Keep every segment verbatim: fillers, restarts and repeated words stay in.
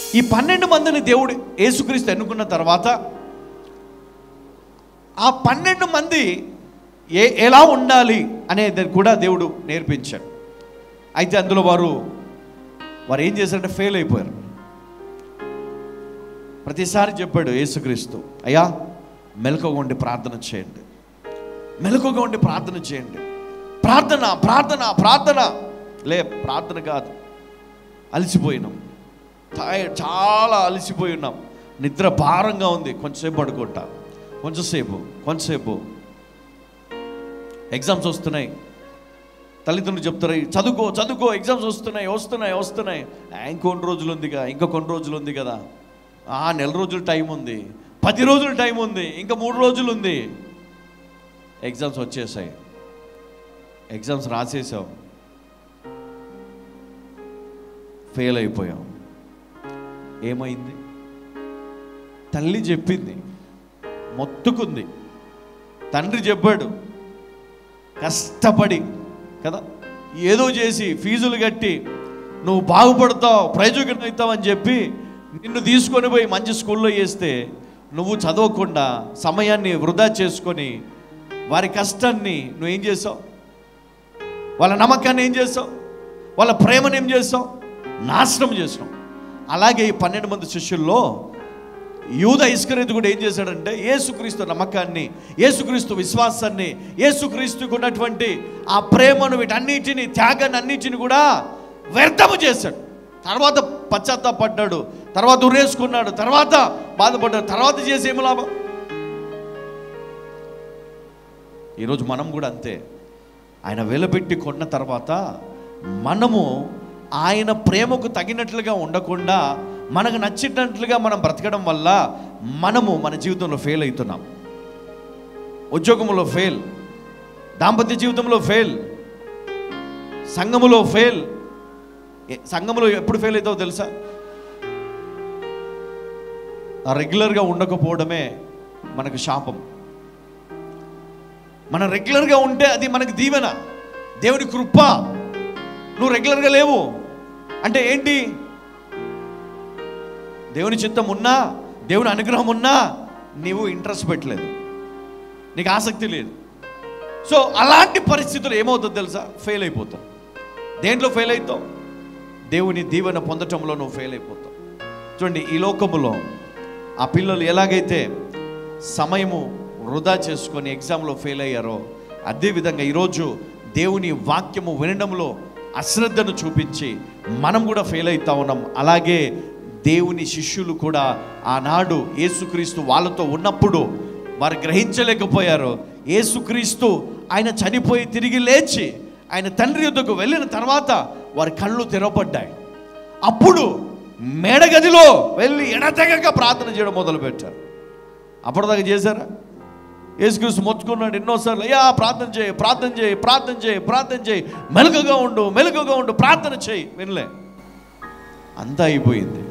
ఈ పన్నెండు మందిని దేవుడు యేసుక్రీస్తు ఎన్నుకున్న తర్వాత ఆ పన్నెండు మంది ఏ ఎలా ఉండాలి అనేది కూడా దేవుడు నేర్పించాడు. అయితే అందులో వారు వారు ఏం చేశారంటే ఫెయిల్ అయిపోయారు. ప్రతిసారి చెప్పాడు యేసుక్రీస్తు, అయ్యా మెలకుగా ఉండి ప్రార్థన చేయండి, మెలకుగా ఉండి ప్రార్థన చేయండి, ప్రార్థన ప్రార్థన ప్రార్థన. లే, ప్రార్థన కాదు, అలసిపోయినాం, చాలా అలసిపోయి ఉన్నాం, నిద్ర భారంగా ఉంది, కొంచెంసేపు పడుకుంటా, కొంచెంసేపు కొంచెంసేపు ఎగ్జామ్స్ వస్తున్నాయి, తల్లిదండ్రులు చెప్తారు చదువుకో చదువుకో, ఎగ్జామ్స్ వస్తున్నాయి వస్తున్నాయి వస్తున్నాయి ఇంకొన్ని రోజులు ఉందిగా, ఇంకా కొన్ని రోజులు ఉంది కదా, ఆ నెల రోజులు టైం ఉంది, పది రోజులు టైం ఉంది, ఇంకా మూడు రోజులు ఉంది, ఎగ్జామ్స్ వచ్చేసాయి, ఎగ్జామ్స్ రాసేసావు, ఫెయిల్ అయిపోయాం. ఏమైంది? తల్లి చెప్పింది, మొత్తుకుంది, తండ్రి చెప్పాడు, కష్టపడి కదా ఏదో చేసి ఫీజులు కట్టి నువ్వు బాగుపడతావు, ప్రయోజనం అవుతావు అని చెప్పి నిన్ను తీసుకొని పోయి మంచి స్కూల్లో వేస్తే నువ్వు చదవకుండా సమయాన్ని వృధా చేసుకొని వారి కష్టాన్ని నువ్వేం చేసావు? వాళ్ళ నమ్మకాన్ని ఏం చేసావు? వాళ్ళ ప్రేమను ఏం చేసావు? నాశనం చేసావు. అలాగే ఈ పన్నెండు మంది శిష్యుల్లో యూదా ఇస్కరియోతు కూడా ఏం చేశాడంటే యేసుక్రీస్తు నమ్మకాన్ని, యేసుక్రీస్తు విశ్వాసాన్ని, యేసుక్రీస్తుకు ఉన్నటువంటి ఆ ప్రేమను, వీటన్నిటిని, త్యాగాన్ని అన్నిటిని కూడా వ్యర్థము చేశాడు. తర్వాత పశ్చాత్తాపడ్డాడు, తర్వాత ఉరేసుకున్నాడు, తర్వాత బాధపడ్డాడు, తర్వాత చేసి ఏమి లాభం? ఈరోజు మనం కూడా అంతే. ఆయన వెలబెట్టి కొన్న తర్వాత మనము ఆయన ప్రేమకు తగినట్లుగా ఉండకుండా మనకు నచ్చినట్లుగా మనం బ్రతకడం వల్ల మనము మన జీవితంలో ఫెయిల్ అవుతున్నాం. ఉద్యోగంలో ఫెయిల్, దాంపత్య జీవితంలో ఫెయిల్, సంఘములో ఫెయిల్. సంఘములో ఎప్పుడు ఫెయిల్ అవుతావో తెలుసా? రెగ్యులర్గా ఉండకపోవడమే మనకు శాపం. మనం రెగ్యులర్గా ఉంటే అది మనకు దీవెన, దేవుని కృప. నువ్వు రెగ్యులర్గా లేవు అంటే ఏంటి? దేవుని చిత్తం ఉన్నా, దేవుని అనుగ్రహం ఉన్నా నీవు ఇంట్రెస్ట్ పెట్టలేదు, నీకు ఆసక్తి లేదు. సో అలాంటి పరిస్థితులు ఏమవుతుందో తెలుసా? ఫెయిల్ అయిపోతావు. దేంట్లో ఫెయిల్ అవుతావు? దేవుని దీవెన పొందటంలో నువ్వు ఫెయిల్ అయిపోతావు. చూడండి, ఈ లోకములో ఆ పిల్లలు ఎలాగైతే సమయము వృధా చేసుకొని ఎగ్జామ్లో ఫెయిల్ అయ్యారో, అదేవిధంగా ఈరోజు దేవుని వాక్యము వినడంలో అశ్రద్ధను చూపించి మనం కూడా ఫెయిల్ అవుతా ఉన్నాం. అలాగే దేవుని శిష్యులు కూడా ఆనాడు యేసుక్రీస్తు వాళ్ళతో ఉన్నప్పుడు వారు గ్రహించలేకపోయారు. యేసుక్రీస్తు ఆయన చనిపోయి తిరిగి లేచి ఆయన తండ్రి యొద్దకు వెళ్ళిన తర్వాత వారి కళ్ళు తెరవబడ్డాయి. అప్పుడు మేడగదిలో వెళ్ళి ఎడతెగక ప్రార్థన చేయడం మొదలుపెట్టారు. అప్పటిదాకా చేశారా? యేసుక్రీస్తు మొత్తుకున్నాడు ఎన్నోసార్లు, అయ్యా ప్రార్థన చేయి, ప్రార్థన చేయి, ప్రార్థన చేయి, ప్రార్థన చేయి, మెలకుగా ఉండు, మెలకుగా ఉండు, ప్రార్థన చేయి. వినలే. అంతా అయిపోయింది.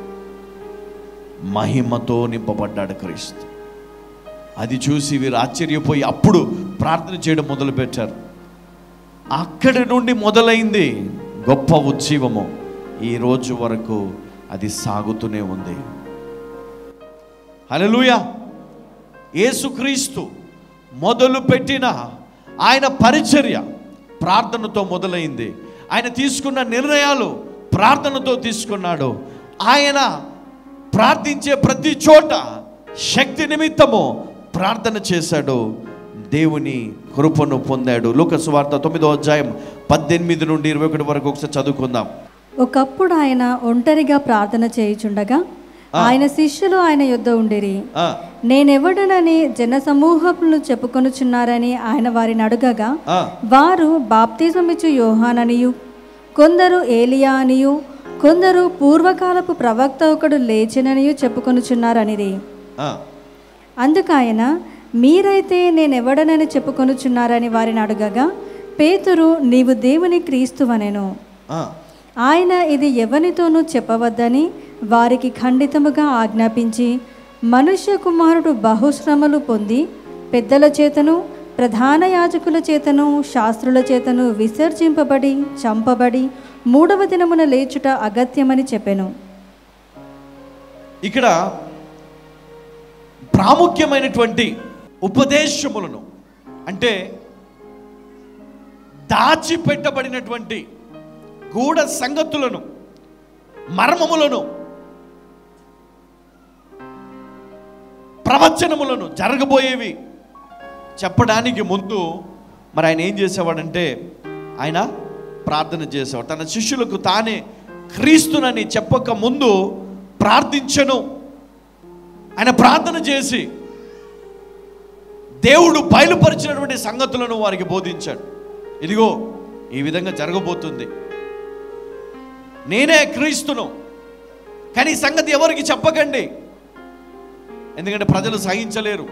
మహిమతో నింపబడ్డాడు క్రీస్తు. అది చూసి వీరు ఆశ్చర్యపోయి అప్పుడు ప్రార్థన చేయడం మొదలుపెట్టారు. అక్కడి నుండి మొదలైంది గొప్ప ఉజ్జీవము. ఈ రోజు వరకు అది సాగుతూనే ఉంది. హల్లెలూయా. యేసుక్రీస్తు మొదలు పెట్టిన ఆయన పరిచర్య ప్రార్థనతో మొదలైంది. ఆయన తీసుకున్న నిర్ణయాలు ప్రార్థనతో తీసుకున్నాడు. ఆయన ప్రార్థించే ప్రతి చోట శక్తి నిమిత్తము ప్రార్థన చేశాడు, దేవుని కృపను పొందాడు. లూకా సువార్త తొమ్మిదో అధ్యాయం పద్దెనిమిది నుండి ఇరవై ఒకటి వరకు ఒకసారి చదువుకుందాం. ఒకప్పుడు ఆయన ఒంటరిగా ప్రార్థన చేయుచుండగా ఆయన శిష్యులు ఆయన యొద్ద ఉండిరి. నేనెవడనని జన సమూహములు చెప్పుకొనుచున్నారని ఆయన వారిని అడుగగా వారు బాప్తిజమిచ్చు యోహాననియు, కొందరు ఏలియా అనియు, కొందరు పూర్వకాలపు ప్రవక్త ఒకడు లేచిననియు చెప్పుకొనుచున్నారనిరి. అందుకాయన మీరైతే నేనెవడనని చెప్పుకొనుచున్నారని వారిని అడుగగా పేతురు నీవు దేవుని క్రీస్తువనెను. ఆయన ఇది ఎవరితోనూ చెప్పవద్దని వారికి ఖండితముగా ఆజ్ఞాపించి, మనుష్య కుమారుడు బహుశ్రమలు పొంది పెద్దల చేతను ప్రధాన యాజకుల చేతను శాస్త్రుల చేతను విసర్జింపబడి చంపబడి మూడవ దినమున లేచుట అగత్యమని చెప్పెను. ఇక్కడ ప్రాముఖ్యమైనటువంటి ఉపదేశములను, అంటే దాచిపెట్టబడినటువంటి గూఢ సంగతులను, మర్మములను, ప్రవచనములను, జరగబోయేవి చెప్పడానికి ముందు మరి ఆయన ఏం చేసేవాడంటే ఆయన ప్రార్థన చేసేవాడు. తన శిష్యులకు తానే క్రీస్తునని చెప్పక ముందు ప్రార్థించను. ఆయన ప్రార్థన చేసి దేవుడు బయలుపరిచినటువంటి సంగతులను వారికి బోధించాడు. ఇదిగో ఈ విధంగా జరగబోతుంది, నేనే క్రీస్తును, కానీ ఈ సంగతి ఎవరికి చెప్పకండి, ఎందుకంటే ప్రజలు సహించలేరు.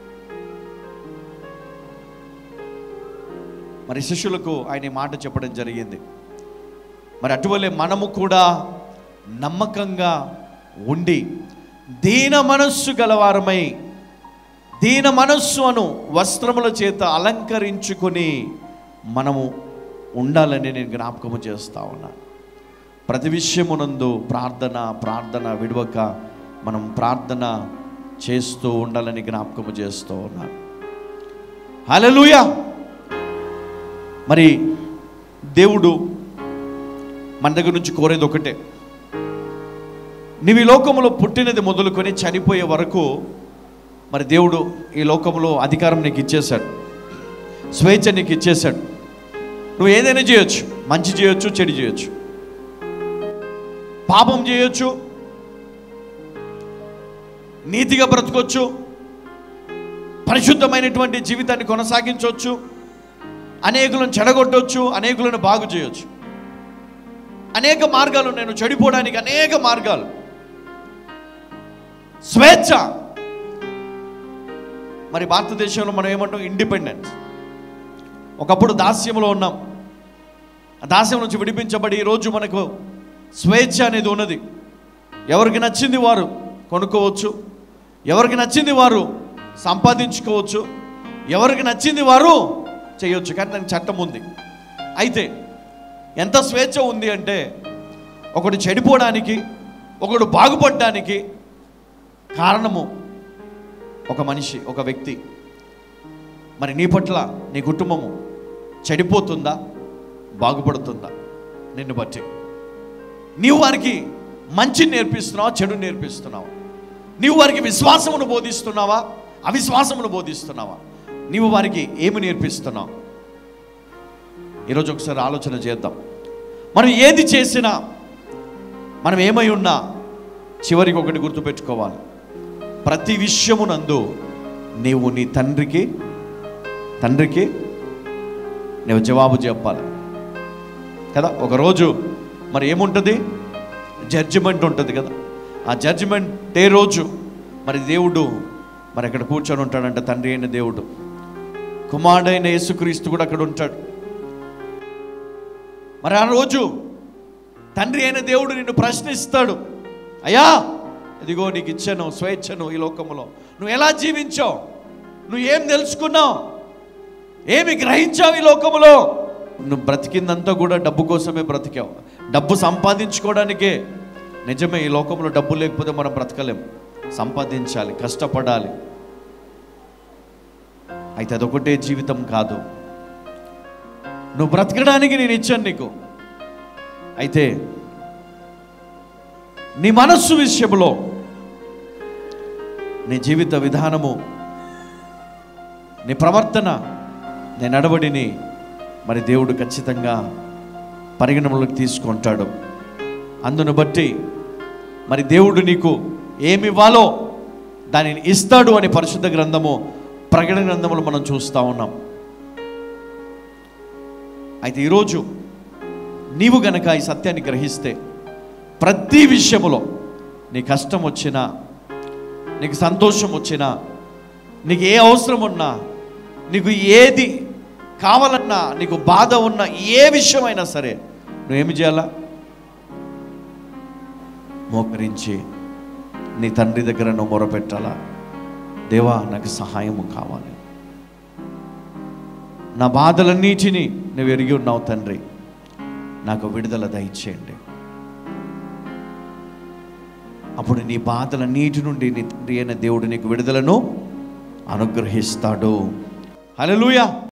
మరి శిష్యులకు ఆయన ఈ మాట చెప్పడం జరిగింది. మరి అటువలే మనము కూడా నమ్మకంగా ఉండి దీన మనస్సు గలవారమై, దీన మనస్సు అను వస్త్రముల చేత అలంకరించుకొని మనము ఉండాలని నేను జ్ఞాపకము చేస్తా ఉన్నాను. ప్రతి విషయమునందు ప్రార్థన ప్రార్థన విడవక మనం ప్రార్థన చేస్తూ ఉండాలని జ్ఞాపకము చేస్తూ ఉన్నాను. హల్లెలూయా. మరి దేవుడు మన దగ్గర నుంచి కోరేది ఒకటే, నీవు ఈ లోకంలో పుట్టినది మొదలుకొని చనిపోయే వరకు మరి దేవుడు ఈ లోకంలో అధికారం నీకు ఇచ్చేశాడు, స్వేచ్ఛ నీకు ఇచ్చేశాడు. నువ్వు ఏదైనా చేయొచ్చు, మంచి చేయొచ్చు, చెడు చేయొచ్చు, పాపం చేయొచ్చు, నీతిగా బ్రతకొచ్చు, పరిశుద్ధమైనటువంటి జీవితాన్ని కొనసాగించవచ్చు, అనేకులను చెడగొట్టవచ్చు, అనేకులను బాగు చేయొచ్చు. అనేక మార్గాలు, నేను చెడిపోవడానికి అనేక మార్గాలు. స్వేచ్ఛ. మరి భారతదేశంలో మనం ఏమంటాం? ఇండిపెండెన్స్. ఒకప్పుడు దాస్యంలో ఉన్నాం, ఆ దాస్యం నుంచి విడిపించబడి ఈరోజు మనకు స్వేచ్ఛ అనేది ఉన్నది. ఎవరికి నచ్చింది వారు కొనుక్కోవచ్చు, ఎవరికి నచ్చింది వారు సంపాదించుకోవచ్చు, ఎవరికి నచ్చింది వారు చేయొచ్చు. కానీ దానికి చట్టం ఉంది. అయితే ఎంత స్వేచ్ఛ ఉంది అంటే ఒకడు చెడిపోవడానికి, ఒకడు బాగుపడడానికి కారణము ఒక మనిషి, ఒక వ్యక్తి. మరి నీ పట్ల నీ కుటుంబము చెడిపోతుందా, బాగుపడుతుందా? నిన్ను బట్టి. నీవు వారికి మంచి నేర్పిస్తున్నావా, చెడు నేర్పిస్తున్నావా? నీవు వారికి విశ్వాసమును బోధిస్తున్నావా, అవిశ్వాసమును బోధిస్తున్నావా? నీవు వారికి ఏమి నేర్పిస్తున్నావు? ఈరోజు ఒకసారి ఆలోచన చేద్దాం. మనం ఏది చేసినా, మనం ఏమై ఉన్నా, చివరికి ఒకటి గుర్తుపెట్టుకోవాలి, ప్రతి విషయమునందు నీవు నీ తండ్రికి తండ్రికి నువ్వు జవాబు చెప్పాలి కదా. ఒకరోజు మరి ఏముంటుంది? జడ్జిమెంట్ ఉంటుంది కదా. ఆ జడ్జిమెంట్ డే రోజు మరి దేవుడు మరి అక్కడ కూర్చొని ఉంటాడంట. తండ్రి అయిన దేవుడు, కుమారుడైన యేసుక్రీస్తు కూడా అక్కడ ఉంటాడు. మరి ఆ రోజు తండ్రి అయిన దేవుడు నిన్ను ప్రశ్నిస్తాడు, అయ్యా ఇదిగో నీకు ఇచ్చాను స్వేచ్ఛను ఈ లోకములో, నువ్వు ఎలా జీవించావు, నువ్వు ఏం తెలుసుకున్నావు, ఏమి గ్రహించావు ఈ లోకములో? నువ్వు బ్రతికిందంతా కూడా డబ్బు కోసమే బ్రతికావు, డబ్బు సంపాదించుకోవడానికే. నిజమే, ఈ లోకంలో డబ్బు లేకపోతే మనం బ్రతకలేం, సంపాదించాలి, కష్టపడాలి. అయితే అదొకటే జీవితం కాదు. నువ్వు బ్రతకడానికి నేను ఇచ్చాను నీకు. అయితే నీ మనస్సు విషయంలో, నీ జీవిత విధానము, నీ ప్రవర్తన, నీ నడవడిని మరి దేవుడు ఖచ్చితంగా పరిగణనలోకి తీసుకుంటాడు. అందును బట్టి మరి దేవుడు నీకు ఏమి ఇవ్వాలో దానిని ఇస్తాడు అని పరిశుద్ధ గ్రంథము, ప్రకటన గ్రంథములు మనం చూస్తూ ఉన్నాం. అయితే ఈరోజు నీవు గనక ఈ సత్యాన్ని గ్రహిస్తే, ప్రతి విషయములో నీ కష్టం వచ్చినా, నీకు సంతోషం వచ్చినా, నీకు ఏ అవసరం ఉన్నా, నీకు ఏది కావాలన్నా, నీకు బాధ ఉన్నా, ఏ విషయమైనా సరే నువ్వేమి చేయాలా? మోకరించి నీ తండ్రి దగ్గర నువ్వు మొరపెట్టాలా, దేవా నాకు సహాయము కావాలి, నా బాధలన్నిటినీ నువ్వు ఎరిగి ఉన్నావు తండ్రి, నాకు విడుదల దయచేయండి. అప్పుడు నీ బాధలన్నిటి నుండి నీ తండ్రి అయిన దేవుడు నీకు విడుదలను అనుగ్రహిస్తాడు. హల్లెలూయా.